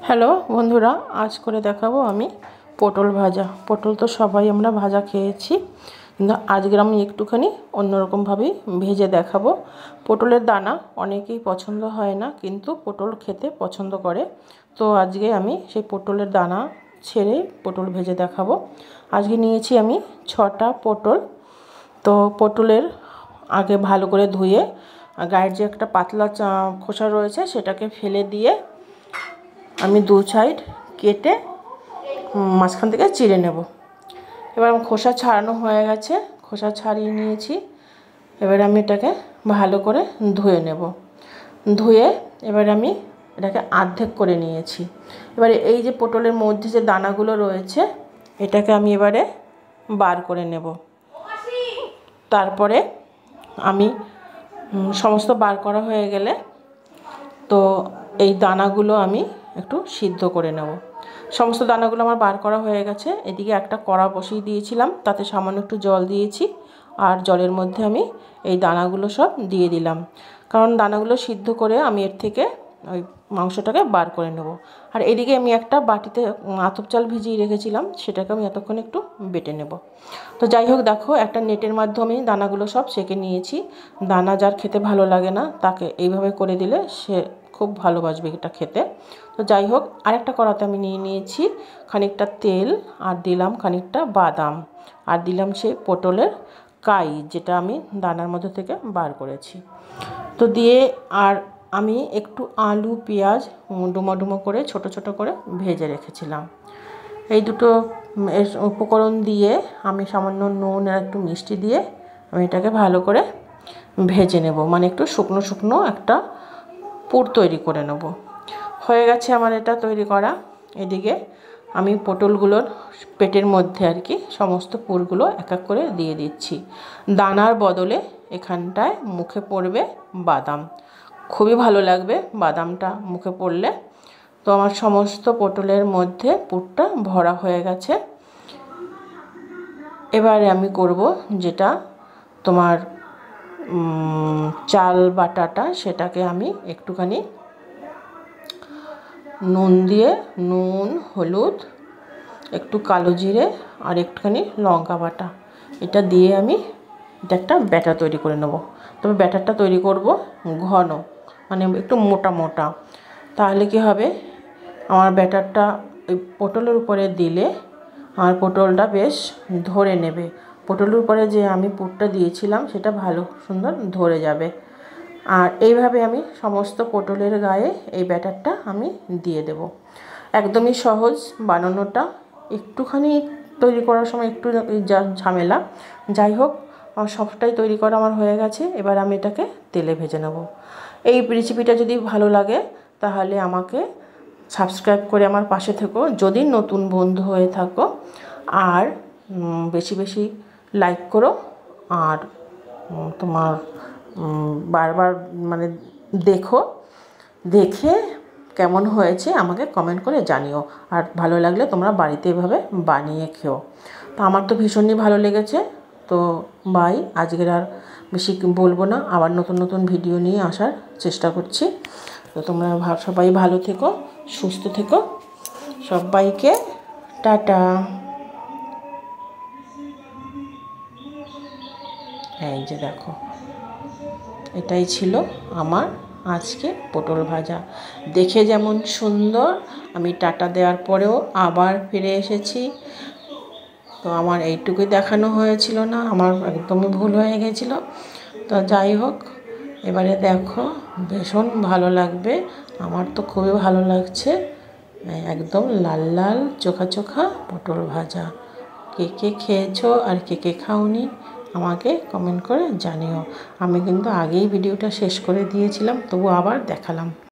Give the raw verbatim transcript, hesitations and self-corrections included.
Hello বন্ধুরা, আজ করে দেখাবো আমি পটল ভাজা। পটল তো সবাই আমরা ভাজা খেয়েছি, কিন্তু আজকে আমি একটুখানি অন্যরকমভাবেই ভেজে দেখাবো। পটলের দানা অনেকেই পছন্দ হয় না, কিন্তু পটল খেতে পছন্দ করে। তো আজকে আমি সেই পটলের দানা ছেড়ে পটল ভেজে দেখাবো। আজকে নিয়েছি আমি ছটা পটল। তো পটলের আগে ভালো করে ধুয়ে গায়ের যে একটা পাতলা খোসা রয়েছে সেটাকে ফেলে দিয়ে আমি দু সাইড কেটে মাঝখান থেকে চিড়ে নেব। এবার খোসা ছাড়ানো হয়ে গেছে, খোসা ছাড়িয়ে নিয়েছি। এবার আমি এটাকে ভালো করে ধুয়ে নেব। ধুয়ে এবার আমি এটাকে অর্ধেক করে নিয়েছি। এবারে এই যে পটলের মধ্যে যে দানাগুলো রয়েছে এটাকে আমি এবারে বার করে নেব। তারপরে আমি সমস্ত বার করা হয়ে গেলে তো এই দানাগুলো আমি একটু সিদ্ধ করে নেব। সমস্ত দানাগুলো আমার বার করা হয়ে গেছে। এদিকে একটা কড়া বসিয়ে দিয়েছিলাম, তাতে সামান্য একটু জল দিয়েছি, আর জলের মধ্যে আমি এই দানাগুলো সব দিয়ে দিলাম, কারণ দানাগুলো সিদ্ধ করে আমি এর থেকে ওই মাংসটাকে বার করে নেব। আর এদিকে আমি একটা বাটিতে আতপ চাল ভিজিয়ে রেখেছিলাম, সেটাকে আমি এতক্ষণ একটু বেটে নেব। তো যাই হোক, দেখো একটা নেটের মাধ্যমে দানাগুলো সব সেঁকে নিয়েছি। দানা যার খেতে ভালো লাগে না তাকে এইভাবে করে দিলে সে খুব ভালোবাসবে এটা খেতে। তো যাই হোক, আরেকটা কড়াতে আমি নিয়ে নিয়েছি খানিকটা তেল, আর দিলাম খানিকটা বাদাম, আর দিলাম সেই পটলের কাই যেটা আমি দানার মধ্যে থেকে বার করেছি। তো দিয়ে আর আমি একটু আলু পেঁয়াজ ডুমো ডুমো করে ছোট ছোট করে ভেজে রেখেছিলাম। এই দুটো উপকরণ দিয়ে আমি সামান্য নুন আর একটু মিষ্টি দিয়ে আমি এটাকে ভালো করে ভেজে নেব, মানে একটু শুকনো শুকনো একটা পুর তৈরি করে নেব। হয়ে গেছে আমার এটা তৈরি করা। এদিকে আমি পটলগুলোর পেটের মধ্যে আর কি সমস্ত পুরগুলো এক এক করে দিয়ে দিচ্ছি। দানার বদলে এখানটায় মুখে পড়বে বাদাম, খুবই ভালো লাগবে বাদামটা মুখে পড়লে। তো আমার সমস্ত পটলের মধ্যে পুরটা ভরা হয়ে গেছে। এবারে আমি করব যেটা তোমার চাল বাটাটা, সেটাকে আমি একটুখানি নুন দিয়ে, নুন হলুদ একটু কালো জিরে আর একটুখানি লঙ্কা বাটা, এটা দিয়ে আমি এটা একটা ব্যাটার তৈরি করে নেব। তবে ব্যাটারটা তৈরি করব ঘন, মানে একটু মোটা মোটা। তাহলে কি হবে, আমার ব্যাটারটা ওই পটলের উপরে দিলে আমার পটলটা বেশ ধরে নেবে। পটলের উপরে যে আমি পুরটা দিয়েছিলাম সেটা ভালো সুন্দর ধরে যাবে। আর এইভাবে আমি সমস্ত পটলের গায়ে এই ব্যাটারটা আমি দিয়ে দেব। একদমই সহজ বানানোটা, একটুখানি তৈরি করার সময় একটু যা ঝামেলা। যাই হোক, আমার সবটাই তৈরি করা আমার হয়ে গেছে। এবার আমি এটাকে তেলে ভেজে নেব। এই রেসিপিটা যদি ভালো লাগে তাহলে আমাকে সাবস্ক্রাইব করে আমার পাশে থেকো যদি নতুন বন্ধু হয়ে থাকো, আর বেশি বেশি লাইক করো, আর তোমার বারবার মানে দেখো, দেখে কেমন হয়েছে আমাকে কমেন্ট করে জানিও। আর ভালো লাগলে তোমরা বাড়িতে এভাবে বানিয়ে খেও। তো আমার তো ভীষণই ভালো লেগেছে। তো বাই, আজকের আর বেশি বলবো না, আবার নতুন নতুন ভিডিও নিয়ে আসার চেষ্টা করছি। তো তোমরা সবাই ভালো থেকো, সুস্থ থেকো, সবাইকে টাটা। এই যে দেখো, এটাই ছিল আমার আজকে পটল ভাজা। দেখে যেমন সুন্দর, আমি টাটা দেওয়ার পরেও আবার ফিরে এসেছি। তো আমার এইটুকুই দেখানো হয়েছিল না, আমার একদমই ভুল হয়ে গেছিল। তো যাই হোক, এবারে দেখো ভীষণ ভালো লাগবে, আমার তো খুবই ভালো লাগছে। একদম লাল লাল চোখা চোখা পটল ভাজা। কে কে খেয়েছো আর কে কে খাওনি আমাকে কমেন্ট করে জানিও। আমি কিন্তু আগেই ভিডিওটা শেষ করে দিয়েছিলাম, তবু আবার দেখালাম।